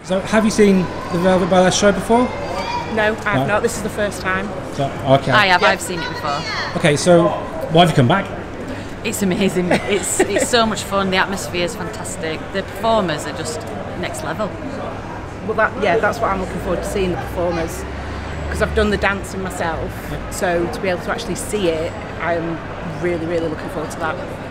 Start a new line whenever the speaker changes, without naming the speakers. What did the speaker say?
So, have you seen the Velvet Burlesque show before?
No, I have not. This is the first time.
So, okay.
I have. I've seen it before.
Okay, so why have you come back?
It's amazing. It's so much fun. The atmosphere is fantastic. The performers are just next level.
Well, that's what I'm looking forward to seeing, the performers, because I've done the dancing myself. So to be able to actually see it, I'm really, really looking forward to that.